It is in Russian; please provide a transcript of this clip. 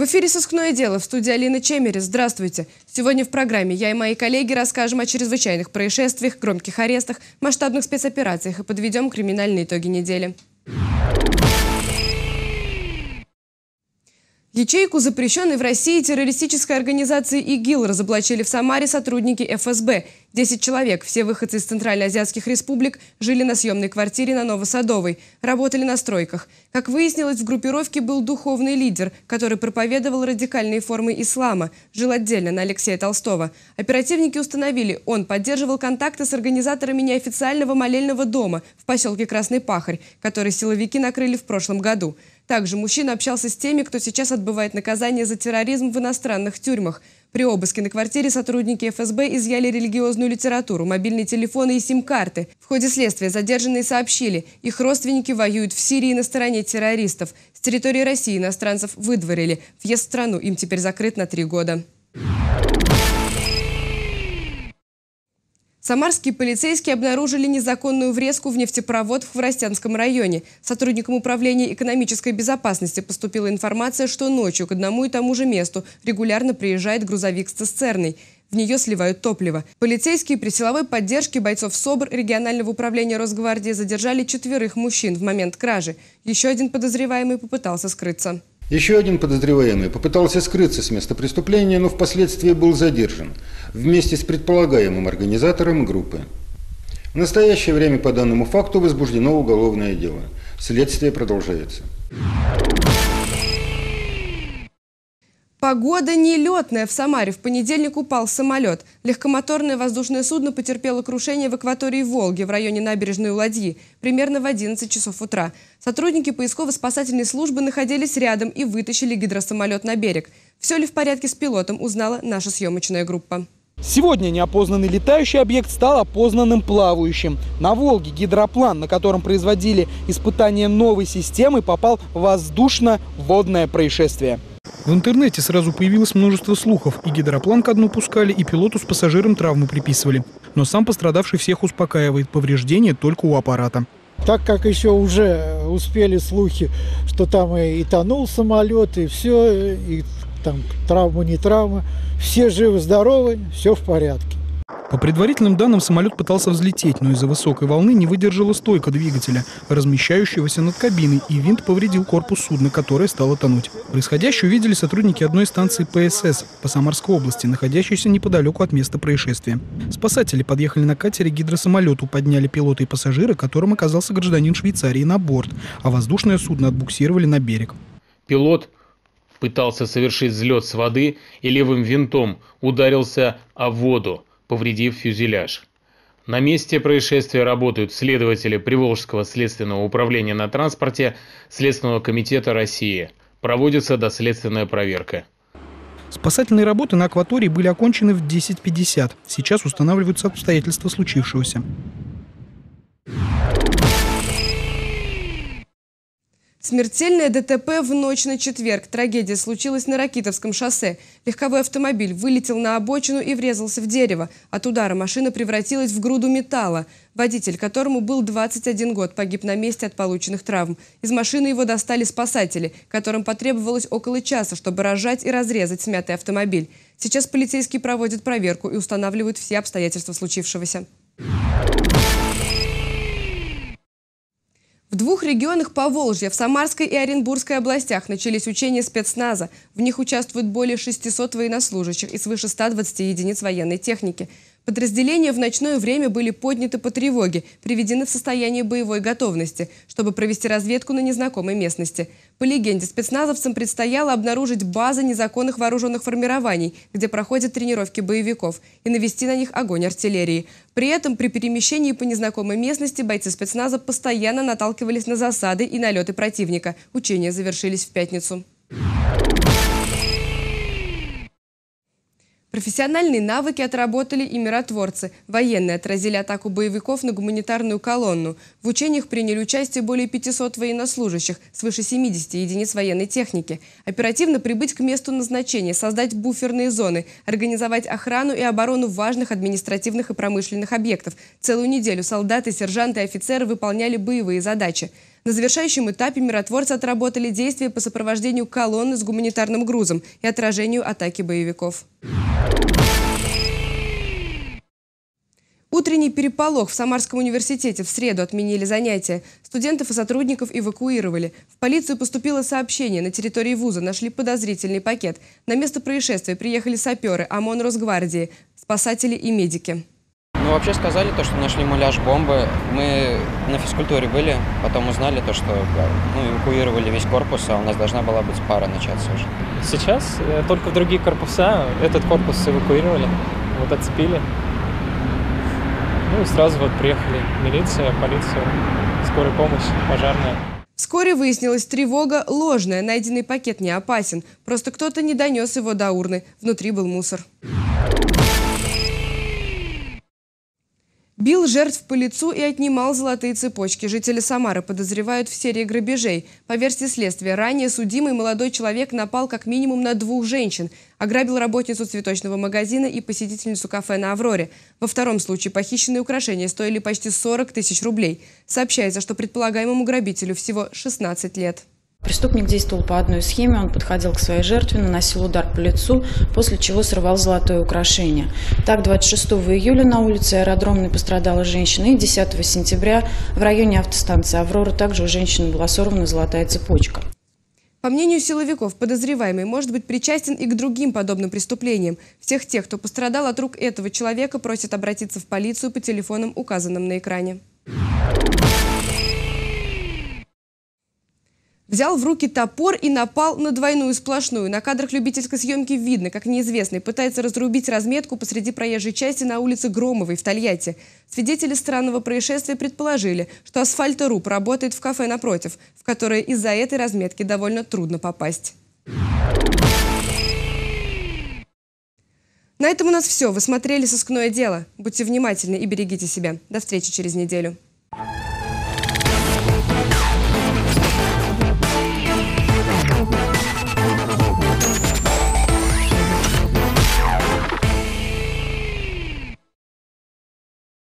эфире «Сыскное дело», в студии Алина Чемерис. Здравствуйте. Сегодня в программе я и мои коллеги расскажем о чрезвычайных происшествиях, громких арестах, масштабных спецоперациях и подведем криминальные итоги недели. Ячейку запрещенной в России террористической организации ИГИЛ разоблачили в Самаре сотрудники ФСБ. 10 человек, все выходцы из центральноазиатских республик, жили на съемной квартире на Новосадовой, работали на стройках. Как выяснилось, в группировке был духовный лидер, который проповедовал радикальные формы ислама, жил отдельно на Алексея Толстого. Оперативники установили, он поддерживал контакты с организаторами неофициального молельного дома в поселке Красный Пахарь, который силовики накрыли в прошлом году. Также мужчина общался с теми, кто сейчас отбывает наказание за терроризм в иностранных тюрьмах. При обыске на квартире сотрудники ФСБ изъяли религиозную литературу, мобильные телефоны и сим-карты. В ходе следствия задержанные сообщили, их родственники воюют в Сирии на стороне террористов. С территории России иностранцев выдворили. Въезд в страну им теперь закрыт на 3 года. Самарские полицейские обнаружили незаконную врезку в нефтепровод в Хворостянском районе. Сотрудникам управления экономической безопасности поступила информация, что ночью к одному и тому же месту регулярно приезжает грузовик с цистерной. В нее сливают топливо. Полицейские при силовой поддержке бойцов СОБР регионального управления Росгвардии задержали 4 мужчин в момент кражи. Еще один подозреваемый попытался скрыться. Еще один подозреваемый попытался скрыться с места преступления, но впоследствии был задержан вместе с предполагаемым организатором группы. В настоящее время по данному факту возбуждено уголовное дело. Следствие продолжается. Погода нелетная. В Самаре в понедельник упал самолет. Легкомоторное воздушное судно потерпело крушение в акватории Волги в районе набережной у Ладьи примерно в 11 часов утра. Сотрудники поисково-спасательной службы находились рядом и вытащили гидросамолет на берег. Все ли в порядке с пилотом, узнала наша съемочная группа. Сегодня неопознанный летающий объект стал опознанным плавающим. На Волге гидроплан, на котором производили испытания новой системы, попал в воздушно-водное происшествие. В интернете сразу появилось множество слухов. И гидроплан ко дну пускали, и пилоту с пассажиром травмы приписывали. Но сам пострадавший всех успокаивает. Повреждения только у аппарата. Так как еще уже успели слухи, что там и тонул самолет, и все, и там травма, не травма. Все живы-здоровы, все в порядке. По предварительным данным, самолет пытался взлететь, но из-за высокой волны не выдержала стойка двигателя, размещающегося над кабиной, и винт повредил корпус судна, которое стало тонуть. Происходящее увидели сотрудники одной станции ПСС по Самарской области, находящейся неподалеку от места происшествия. Спасатели подъехали на катере к гидросамолету, подняли пилота и пассажира, которым оказался гражданин Швейцарии, на борт, а воздушное судно отбуксировали на берег. Пилот пытался совершить взлет с воды и левым винтом ударился о воду, повредив фюзеляж. На месте происшествия работают следователи Приволжского следственного управления на транспорте Следственного комитета России. Проводится доследственная проверка. Спасательные работы на акватории были окончены в 10:50. Сейчас устанавливаются обстоятельства случившегося. Смертельное ДТП в ночь на четверг. Трагедия случилась на Ракитовском шоссе. Легковой автомобиль вылетел на обочину и врезался в дерево. От удара машина превратилась в груду металла. Водитель, которому был 21 год, погиб на месте от полученных травм. Из машины его достали спасатели, которым потребовалось около часа, чтобы разжать и разрезать смятый автомобиль. Сейчас полицейские проводят проверку и устанавливают все обстоятельства случившегося. В 2 регионах Поволжья, в Самарской и Оренбургской областях, начались учения спецназа. В них участвуют более 600 военнослужащих и свыше 120 единиц военной техники. Подразделения в ночное время были подняты по тревоге, приведены в состояние боевой готовности, чтобы провести разведку на незнакомой местности. По легенде, спецназовцам предстояло обнаружить базы незаконных вооруженных формирований, где проходят тренировки боевиков, и навести на них огонь артиллерии. При этом при перемещении по незнакомой местности бойцы спецназа постоянно наталкивались на засады и налеты противника. Учения завершились в пятницу. Профессиональные навыки отработали и миротворцы. Военные отразили атаку боевиков на гуманитарную колонну. В учениях приняли участие более 500 военнослужащих, свыше 70 единиц военной техники. Оперативно прибыть к месту назначения, создать буферные зоны, организовать охрану и оборону важных административных и промышленных объектов. Целую неделю солдаты, сержанты и офицеры выполняли боевые задачи. На завершающем этапе миротворцы отработали действия по сопровождению колонны с гуманитарным грузом и отражению атаки боевиков. Утренний переполох в Самарском университете. В среду отменили занятия. Студентов и сотрудников эвакуировали. В полицию поступило сообщение. На территории вуза нашли подозрительный пакет. На место происшествия приехали саперы, ОМОН, Росгвардии, спасатели и медики. Ну, вообще сказали, что нашли муляж бомбы. Мы на физкультуре были, потом узнали, что эвакуировали весь корпус, а у нас должна была быть пара начаться уже. Сейчас только в другие корпуса. Этот корпус эвакуировали, отцепили. Ну и сразу приехали милиция, полиция, скорая помощь, пожарная. Вскоре выяснилась тревога ложная. Найденный пакет не опасен. Просто кто-то не донес его до урны. Внутри был мусор. Бил жертв по лицу и отнимал золотые цепочки. Жители Самары подозревают в серии грабежей. По версии следствия, ранее судимый молодой человек напал как минимум на 2 женщин. Ограбил работницу цветочного магазина и посетительницу кафе на Авроре. Во втором случае похищенные украшения стоили почти 40 тысяч рублей. Сообщается, что предполагаемому грабителю всего 16 лет. Преступник действовал по одной схеме. Он подходил к своей жертве, наносил удар по лицу, после чего срывал золотое украшение. Так, 26 июля на улице Аэродромной пострадала женщина, и 10 сентября в районе автостанции «Аврора» также у женщины была сорвана золотая цепочка. По мнению силовиков, подозреваемый может быть причастен и к другим подобным преступлениям. Всех тех, кто пострадал от рук этого человека, просят обратиться в полицию по телефонам, указанным на экране. Взял в руки топор и напал на двойную сплошную. На кадрах любительской съемки видно, как неизвестный пытается разрубить разметку посреди проезжей части на улице Громовой в Тольятти. Свидетели странного происшествия предположили, что асфальторуб работает в кафе напротив, в которое из-за этой разметки довольно трудно попасть. На этом у нас все. Вы смотрели «Сыскное дело». Будьте внимательны и берегите себя. До встречи через неделю.